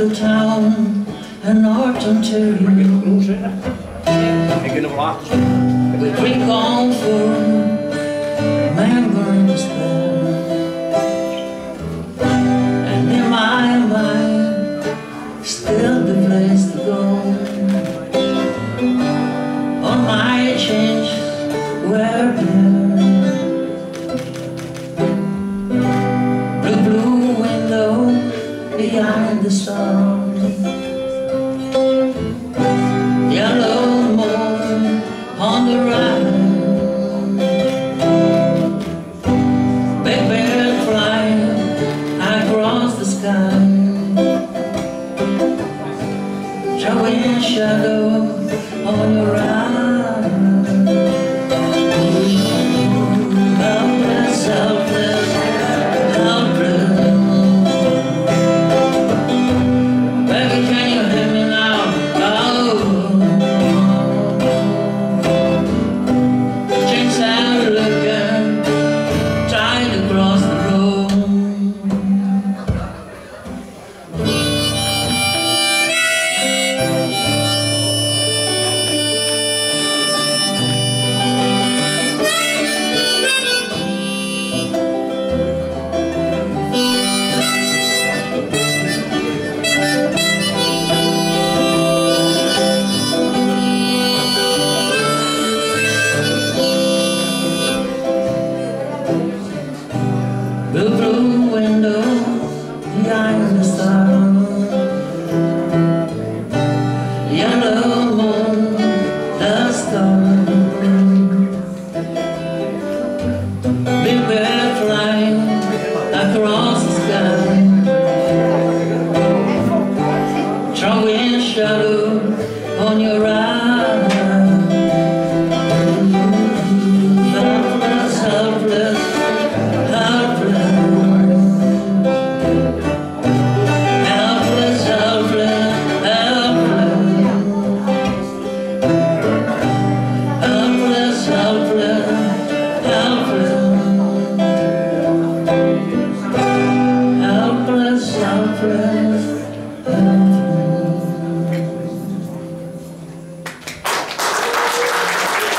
the town in North Ontario. We drink on for remembering despair, and in my mind still the place to go. All my change were there, blue, blue window behind the sun.